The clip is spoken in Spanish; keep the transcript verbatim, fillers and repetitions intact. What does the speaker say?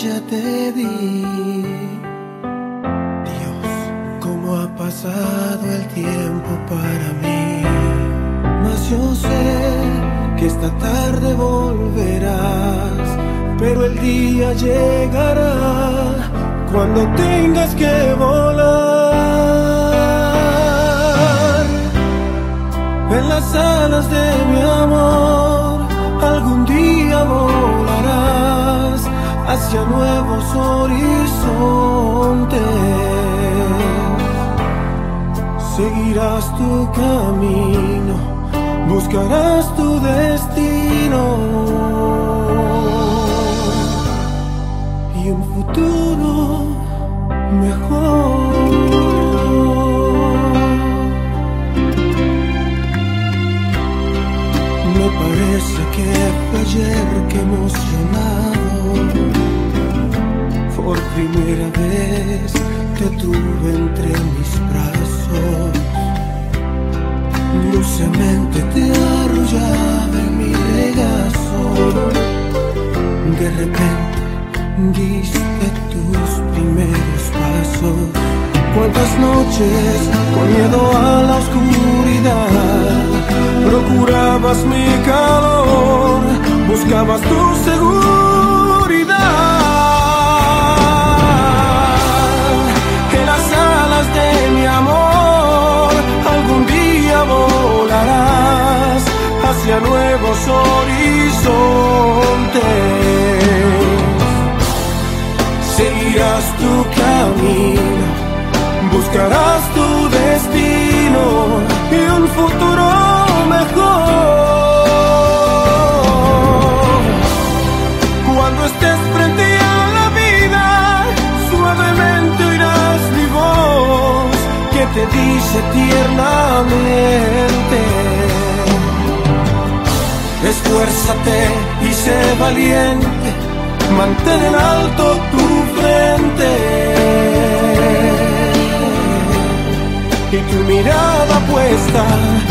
ya te di. Dios, cómo ha pasado el tiempo para mí. Mas yo sé que esta tarde volverás, pero el día llegará cuando tengas que volar en las alas de mi amor. Algún día volarás hacia nuevos horizontes. Seguirás tu camino, buscarás tu destino y un futuro mejor. Me parece que fue ayer que emocionado, por primera vez te tuve entre mis brazos. Dulcemente te arrullaba en mi regazo. De repente diste tus primeros pasos. Cuántas noches con miedo a la oscuridad procurabas mi calor, buscabas tu seguridad en las alas de mi amor. Algún día volarás hacia nuevos horizontes. Seguirás tu camino, buscarás tu destino y un futuro mejor. Cuando estés frente a la vida, suavemente oirás mi voz que te dice tiernamente: esfuérzate y sé valiente, mantén en alto tu frente y tu mirada puesta